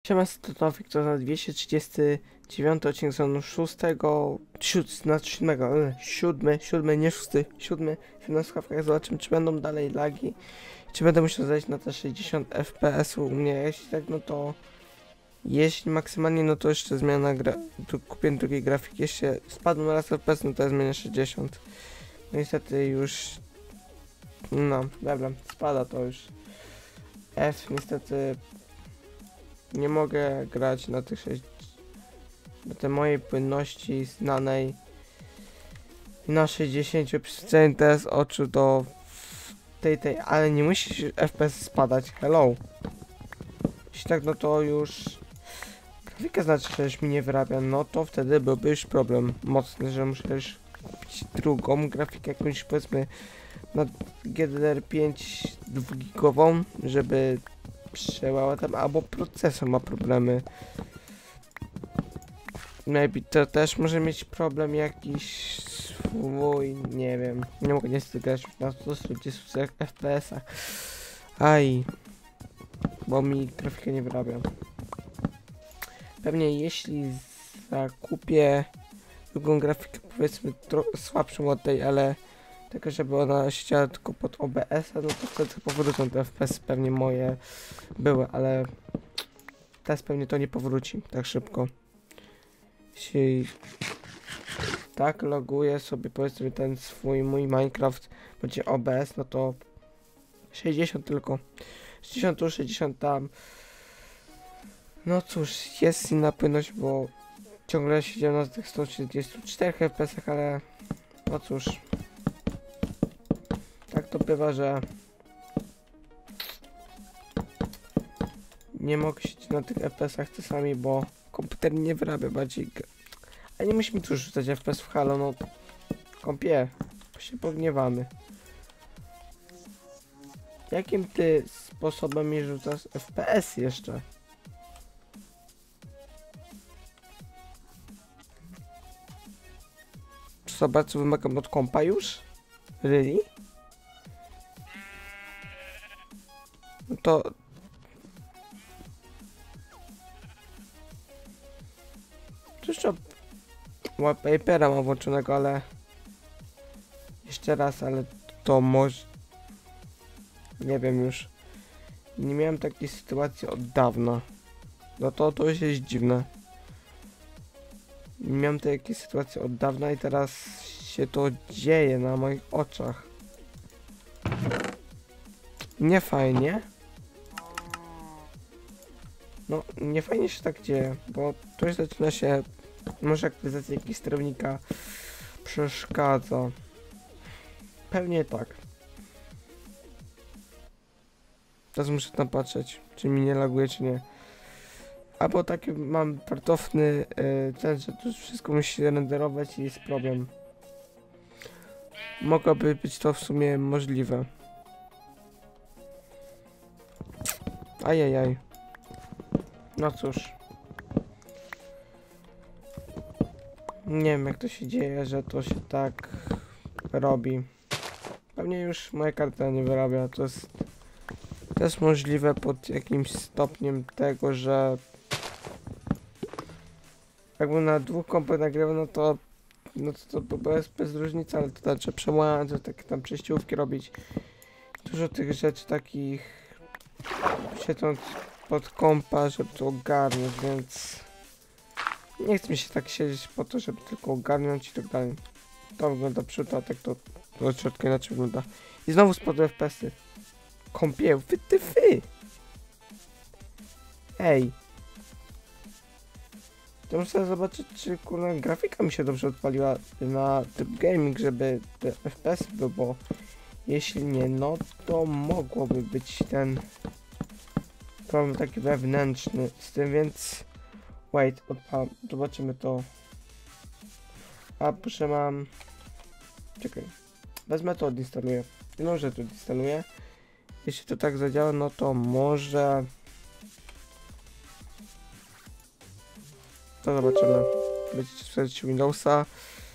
Siema, Tofik, to na 239 odcinek sezonu 6, 7, nie 6, 7, na słuchawkach. Zobaczymy, czy będą dalej lagi, czy będę musiał zejść na te 60 fps u mnie. Jeśli tak, no to jeśli maksymalnie, no to jeszcze zmiana kupię drugiej grafiki. Jeśli spadł na raz fps, no to ja zmienię 60. No niestety już, no dobra, spada to już. Niestety nie mogę grać na tych na tej mojej płynności znanej na 60 przyzwyczajenia z oczu do tej, ale nie musi FPS spadać. Hello. Jeśli tak, no to już grafika znaczy, że już mi nie wyrabia, no to wtedy byłby już problem mocny, że muszę już kupić drugą grafikę, jakąś powiedzmy na GDDR5 2-gigową, żeby przełała tam, albo procesor ma problemy. Maybe to też może mieć problem jakiś swój, nie wiem. Nie mogę niestety grać na 140 FPS-ach. Aj, bo mi grafika nie wyrabia. Pewnie jeśli zakupię drugą grafikę, powiedzmy słabszą od tej, ale tylko żeby ona siedziała tylko pod OBS-a, no to wtedy powrócą te FPS pewnie moje były, ale teraz pewnie to nie powróci tak szybko. Jeśli tak loguję sobie, powiedzmy, ten mój Minecraft będzie OBS, no to 60 tylko. 60 tu, 60 tam. No cóż, jest inna płynność, bo ciągle siedziałem na tych 134 FPS-ach, ale no cóż. Tak to bywa, że nie mogę siedzieć na tych FPS-ach czasami, bo komputer nie wyrabia bardziej. A nie musimy tu rzucać FPS w halo, no kompie, bo się pogniewamy. Jakim ty sposobem mi rzucasz FPS jeszcze? Zobacz, co wymagam od kompa już? Really? No to... Jeszcze wallpapera mam włączonego, ale... Jeszcze raz, ale to może... Nie wiem już. Nie miałem takiej sytuacji od dawna. No to już jest dziwne. Nie miałem takiej sytuacji od dawna i teraz się to dzieje na moich oczach. Nie fajnie. No, nie fajnie się tak dzieje, bo tu już zaczyna się... Może aktywizacja jakiegoś sterownika przeszkadza. Pewnie tak. Teraz muszę tam patrzeć, czy mi nie laguje, czy nie. Albo taki mam partowny ten, że tu wszystko musi się renderować i jest problem. Mogłoby być to w sumie możliwe. Ajajaj. No cóż. Nie wiem, jak to się dzieje, że to się tak robi. Pewnie już moja karta nie wyrabia. To jest też możliwe pod jakimś stopniem tego, że jakbym na dwóch kompach nagrywał, no to bez różnicy, ale to znaczy przełamać, takie tam przejściówki robić. Dużo tych rzeczy takich siedząc pod kompa, żeby to ogarnąć, więc nie chcę mi się tak siedzieć po to, żeby tylko ogarnąć i tak dalej. To wygląda przód, a tak to od środka inaczej wygląda. I znowu spadły FPS-y. Kąpie, wy. Ej. To muszę zobaczyć, czy kurwa grafika mi się dobrze odpaliła na tryb gaming, żeby te FPS był, bo jeśli nie, no to mogłoby być ten problem taki wewnętrzny z tym, więc wait, zobaczymy to. A proszę, mam... Czekaj. Wezmę to, odinstaluję. No, że to odinstaluję. Jeśli to tak zadziała, no to może... To zobaczymy. Będziecie sprawdzić Windowsa.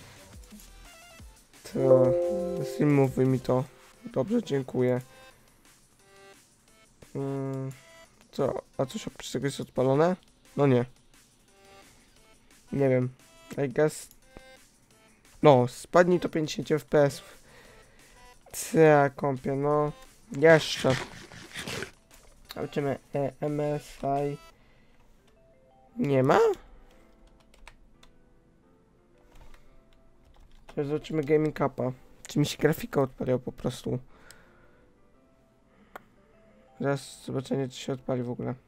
To... Mówi mi to. Dobrze, dziękuję. a coś oprócz tego jest odpalone? No nie. Nie wiem. I guess... No, spadnij to 50 FPS. Co ja kąpię, no. Jeszcze. Zobaczymy. MSI. Nie ma? Teraz zobaczymy Gaming Cupa. Czy mi się grafika odpaliła po prostu. Zaraz zobaczenie, czy się odpali w ogóle.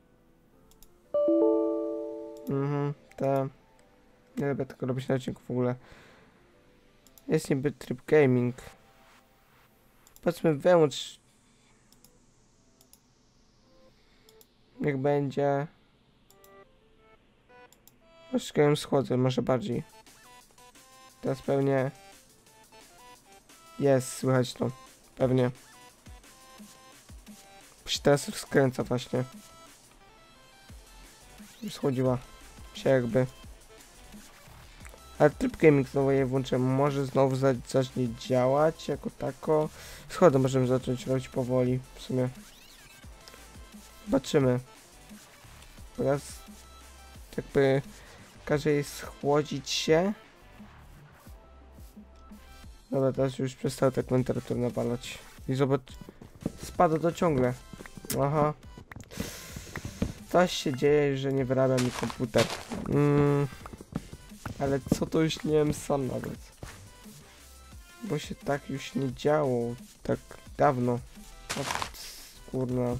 Nie lubię tego robić na odcinku w ogóle. Jest niby tryb gaming. Patrzmy, wyłącz. Niech będzie. Troszkę ją schodzę, może bardziej. Teraz pewnie. Jest, słychać to. Pewnie. Się teraz skręca właśnie. Schodziła się jakby. Ale tryb gaming znowu je włączę. Może znowu zacznie działać jako tako. Schodzę, możemy zacząć robić powoli w sumie. Zobaczymy. Teraz jakby każe jej schłodzić się. Dobra, teraz już przestało tak temperaturę nawalać. I zobacz, spada to ciągle. Aha. Coś się dzieje, że nie wyrabia mi komputer. Ale co to już nie wiem sam nawet. Bo się tak już nie działo. Tak dawno. O, kurna.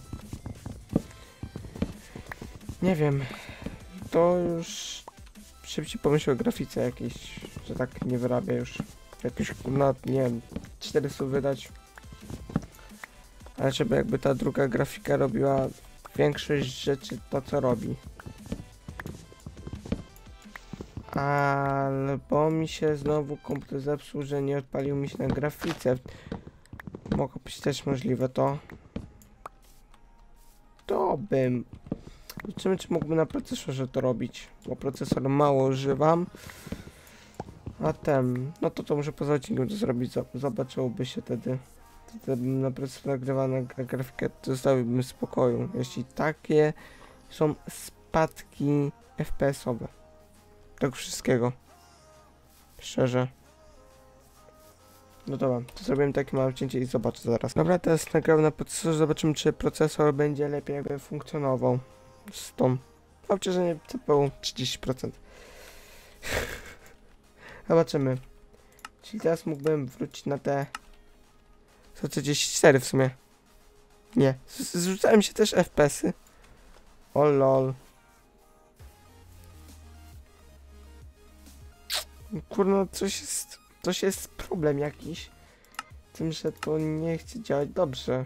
Nie wiem. To już szybciej pomyślę o grafice jakiejś, że tak nie wyrabia już. Jakieś kurna, nie wiem, 400 wydać. Ale żeby jakby ta druga grafika robiła większość rzeczy to co robi. Albo mi się znowu komputer zepsuł, że nie odpalił mi się na grafice. Mogło być też możliwe to. To bym... Zobaczymy, czy mógłbym na procesorze to robić. Bo procesor mało używam. A ten... No to muszę poza odcinkiem to zrobić. Zobaczyłoby się wtedy. Wtedy bym na procesorze nagrywał na grafikę. Zostawiłbym w spokoju. Jeśli takie są spadki FPS-owe. Tak wszystkiego. Szczerze. No dobra, to zrobimy takie małe cięcie i zobaczę zaraz. Dobra, teraz nagrałem na procesorze, zobaczymy czy procesor będzie lepiej jakby funkcjonował. Z tą obciążenie CPU 30%. Zobaczymy. Czyli teraz mógłbym wrócić na te 134 w sumie. Nie, zrzucałem się też FPS-y. O lol. Kurno, coś jest problem jakiś. Tym, że to nie chce działać dobrze.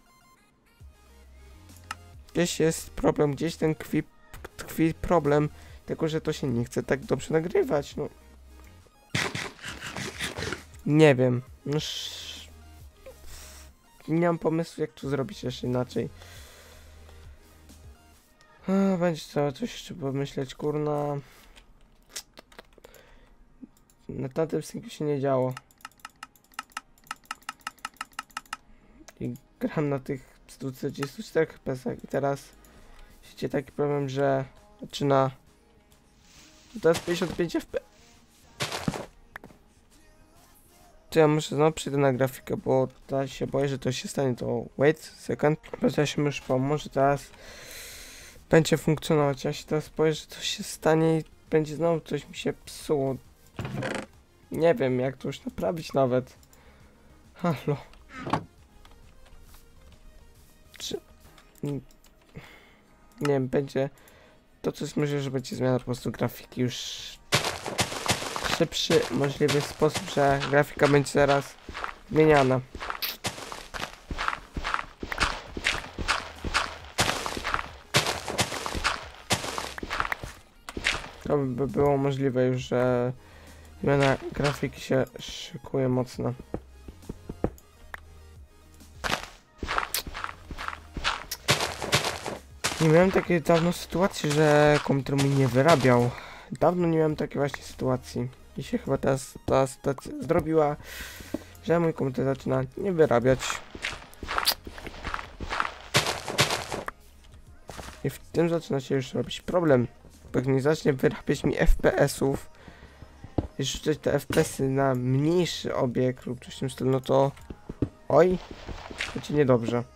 Gdzieś jest problem, gdzieś ten tkwi problem tego, że to się nie chce tak dobrze nagrywać, no. Nie wiem. Nie mam pomysłu, jak to zrobić jeszcze inaczej. Będzie trzeba coś jeszcze pomyśleć, kurna. Na tamtym synku się nie działo. I gram na tych 144 FPS i teraz się dzieje taki problem, że zaczyna... To jest 55 FPS. To ja muszę znowu przyjść na grafikę, bo teraz się boję, że to się stanie. To wait second. Ja się już pomoże teraz będzie funkcjonować. Ja się teraz boję, że coś się stanie i będzie znowu coś mi się psuło. Nie wiem jak to już naprawić nawet. Halo. Czy... Nie wiem, będzie... To coś myślę, że będzie zmiana po prostu grafiki już... Szybszy możliwy sposób, że grafika będzie zaraz zmieniana. To by było możliwe już, że zmiana grafiki się szykuje mocno. Nie miałem takiej dawno sytuacji, że komputer mi nie wyrabiał. Dawno nie miałem takiej właśnie sytuacji. I się chyba teraz ta sytuacja zrobiła, że mój komputer zaczyna nie wyrabiać. I w tym zaczyna się już robić problem. Bo jak nie zacznie wyrabiać mi FPS-ów i rzucać te FPS-y na mniejszy obiekt lub coś w tym stylu, no to oj, będzie niedobrze.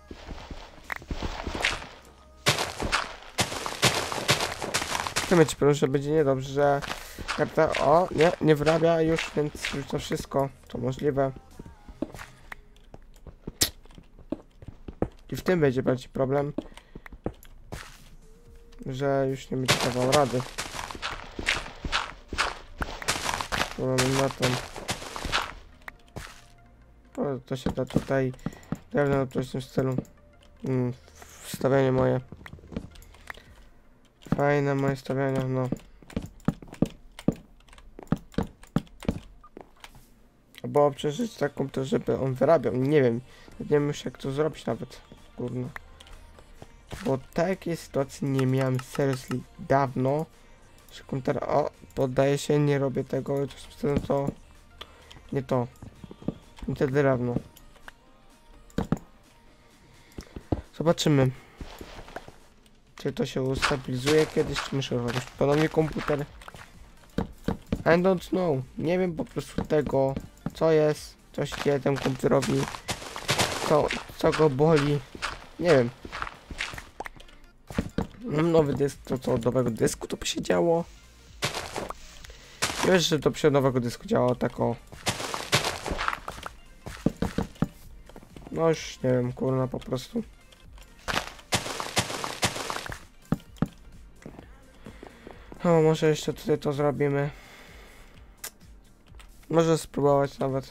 Chcę mieć problem, że będzie niedobrze, że karta, o, nie wyrabia już, więc już to wszystko, to możliwe. I w tym będzie bardziej problem, że już nie będzie dawał rady. Mamy na to. O, to się da tutaj drewno w tym stylu. Wstawianie moje. Fajne moje stawiania, no. Bo przeżyć taką to, żeby on wyrabiał. Nie wiem. Nie wiem już jak to zrobić nawet. Kurno. Bo takiej sytuacji nie miałem seriously dawno. Że komputer, o, poddaję się, nie robię tego, to nie to. I wtedy dawno. Zobaczymy. Czy to się ustabilizuje kiedyś, czy muszę robić ponownie komputer? I don't know. Nie wiem po prostu tego, co jest, co się dzieje temu komputerowi, co go boli. Nie wiem. Mam nowy dysk, to co od nowego dysku to by się działo. Nie wiesz, że to przy nowego dysku działało tak o. No już nie wiem, kurna po prostu. O, może jeszcze tutaj to zrobimy. Może spróbować nawet.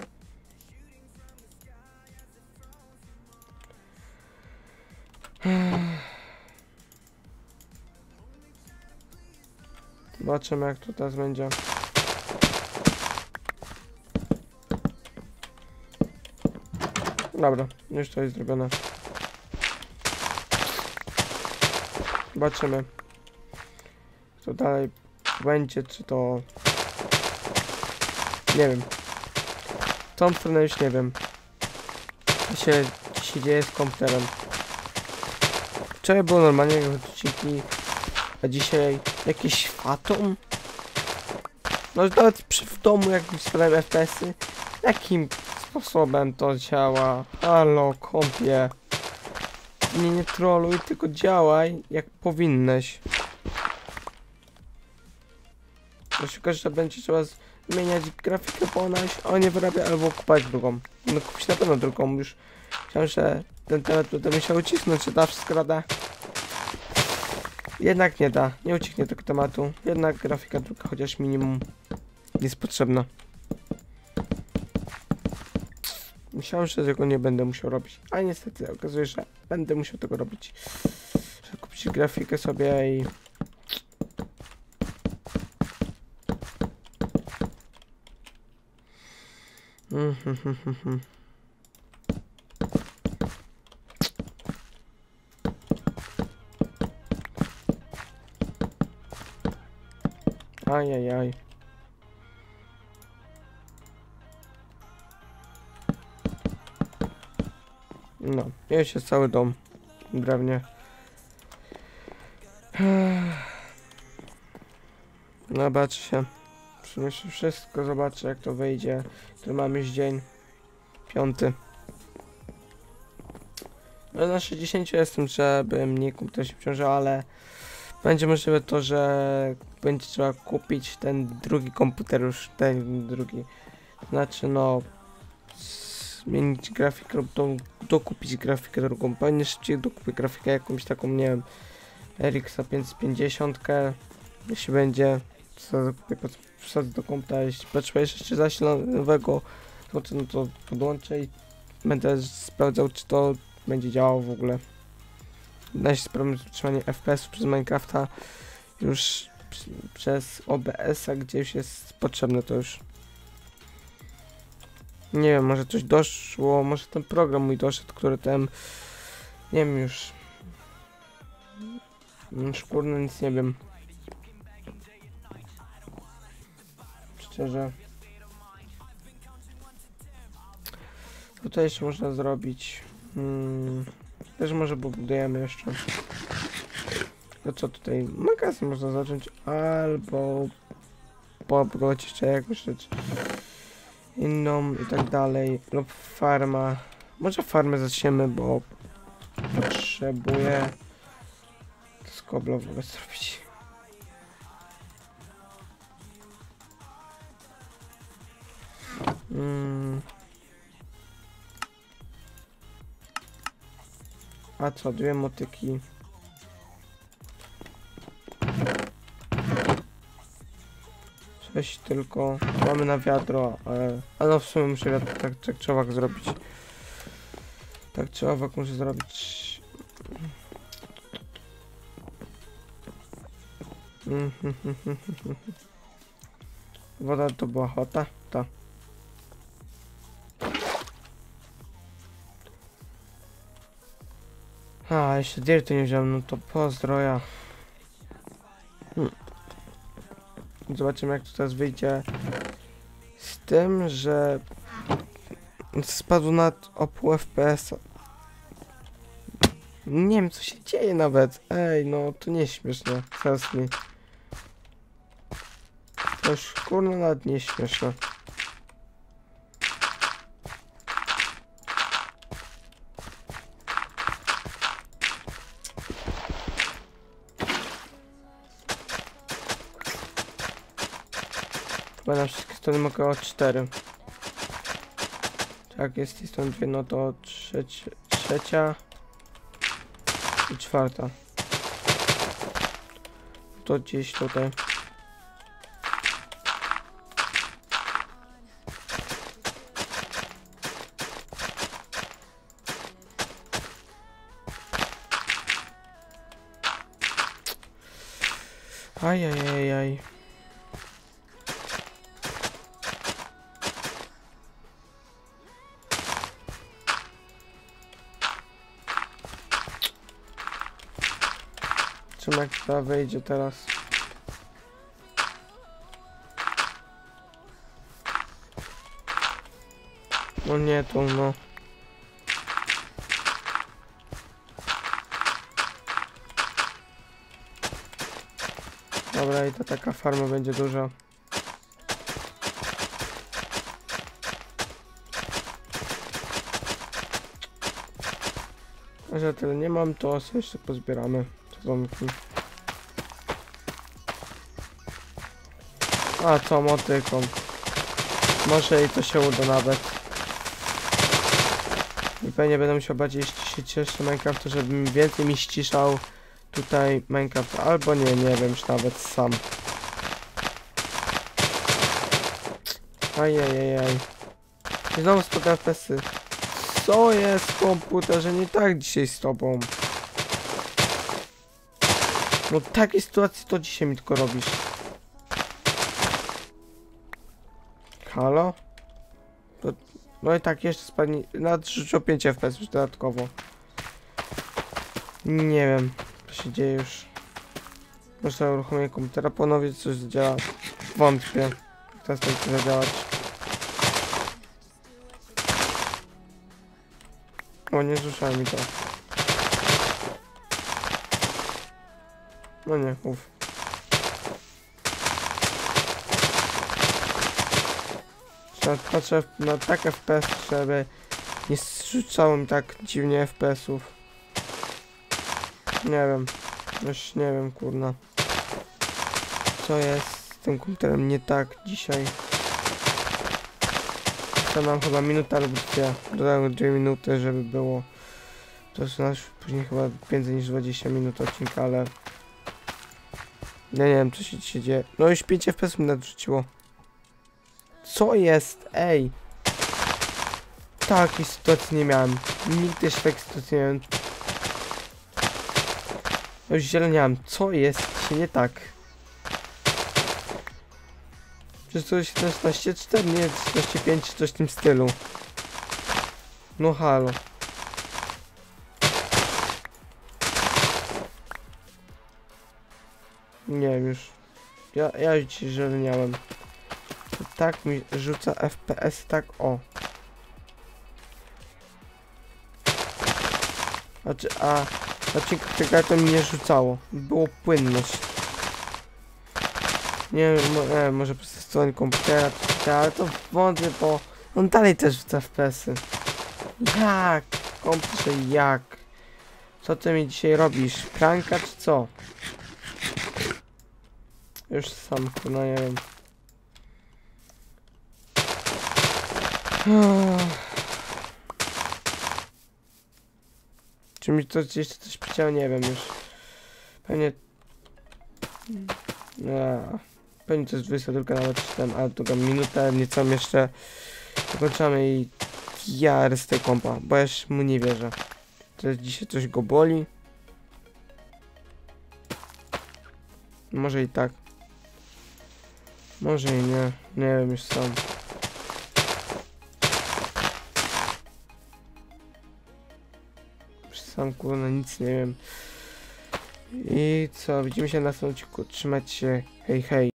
Zobaczymy jak to teraz będzie. Dobra, już to jest zrobione. Zobaczymy. Co dalej będzie, czy to... Nie wiem. Tą stronę już nie wiem. Co się dzieje z komputerem. Wczoraj było normalnie jak odcinki, a dzisiaj jakiś Fatum? No nawet w domu jak sprawdzałem FPS-y, jakim sposobem to działa? Halo, kompie. Mnie nie troluj, tylko działaj jak powinnaś. Bo się okaże, że będzie trzeba zmieniać grafikę, bo ona się nie wyrabia, albo kupować drugą. No kupić na pewno drugą, już myślałem, że ten temat będę musiał ucisnąć, czy da wszystko rada. Jednak nie da, nie ucieknie tego tematu. Jednak grafika druga, chociaż minimum jest potrzebna. Myślałem, że tego nie będę musiał robić, a niestety okazuje się, że będę musiał tego robić. Że kupić grafikę sobie i... Ajajaj. No, jest się cały dom drewnie. Zobaczy się. Przemyślę wszystko, zobaczę jak to wyjdzie. Tu mamy już dzień 5. No na 60 jestem, żeby mnie komputer się obciążał, ale będzie możliwe to, że będzie trzeba kupić ten drugi komputer już, ten drugi. Znaczy no zmienić grafikę lub dokupić grafikę drugą. Pewnie szybciej dokupię grafikę jakąś taką, nie wiem, RX 550, jeśli będzie, co zakupię, wsadzę do komputera, jeśli potrzebuję jeszcze zasilowego, no to podłączę i będę sprawdzał, czy to będzie działało w ogóle. Da się sprawdzić utrzymanie FPS przez Minecrafta już przez OBS-a, gdzie już jest potrzebne to już. Nie wiem, może coś doszło, może ten program mój doszedł, który tam, nie wiem już. Już kurno nic nie wiem. Szczerze. Tutaj jeszcze można zrobić. Też może pobudujemy jeszcze. To co tutaj? Magazyn można zacząć, albo pobrać jeszcze jakąś rzecz inną i tak dalej, lub farma. Może farmę zaczniemy, bo potrzebuję skobla w ogóle zrobić. A co, 2 motyki. Tylko mamy na wiadro, ale no w sumie muszę wiadro, tak trzeba zrobić. Tak trzeba muszę zrobić. Woda to była chota? Ta. A, jeszcze dirtu nie wziąłem, no to pozdroja. Zobaczymy jak to teraz wyjdzie z tym, że spadł nad o pół FPS. Nie wiem co się dzieje nawet. Ej, no to nie śmieszne. Zaraz mi. To już kurno nawet nie śmieszne. Bo na wszystkie strony mogę o 4. Tak, jest z tej strony 2, no to trzecia i 4. To gdzieś tutaj. Ajajajaj. Czym jak ta wejdzie teraz? No nie tu, no. Dobra, i to taka farma będzie duża. A że tyle nie mam, to sobie jeszcze pozbieramy dzwonki. A co, motyką. Może i to się uda nawet. I pewnie będę musiał bardziej ściszać jeszcze Minecraft, żebym więcej mi ściszał tutaj Minecraft, albo nie wiem już nawet sam. Ajajajaj. I znowu spadłem FPS-y. Co jest w komputerze nie tak dzisiaj z tobą? No w takiej sytuacji to dzisiaj mi tylko robisz. Halo? To, no i tak jeszcze spadnie. Nawet rzuciło 5 FPS już dodatkowo. Nie wiem, co się dzieje już. Muszę uruchomić komputera ponownie, coś zadziała. Wątpię. Teraz to chce zadziałać. O, nie zrzucała mi to. No nie, uff. Patrzę na tak FPS, żeby nie zrzucało mi tak dziwnie FPS-ów. Nie wiem. Już nie wiem, kurna. Co jest z tym komputerem nie tak dzisiaj? To nam chyba minuta albo 2. Dodałem 2 minuty, żeby było. To jest nasz później chyba więcej niż 20 minut odcinka, ale... Ja nie wiem, co się dzieje. No już 5 FPS mi nadrzuciło. Co jest? Ej! Takiej sytuacji nie miałem. Nigdy jeszcze takiej sytuacji nie miałem. Już zieleniałem. Co jest? Się nie tak. Przecież to jest 17.4, nie 17.5 czy coś w tym stylu. No halo. Nie wiem już. Ja już dzisiaj zieleniałem. To tak mi rzuca FPS, tak o. Znaczy, tego to mi nie rzucało. Było płynność. Nie wiem, może przez stronę komputera, ale to wątpię, bo on dalej też rzuca FPS-y. Jak? Komputerze, jak? Co ty mi dzisiaj robisz? Pranka czy co? Już sam, no nie wiem. Czy mi to jeszcze coś przycięło? Nie wiem już. Pewnie... Pewnie to jest 22, nawet czytam, a druga minutę, nieco jeszcze dokończamy i ja resztę kompa, bo ja już mu nie wierzę. To dzisiaj coś go boli. Może i tak. Może i nie. Nie wiem już sam. Sam kurwa nic nie wiem. I co? Widzimy się na następnym odcinku. Trzymajcie się. Hej, hej.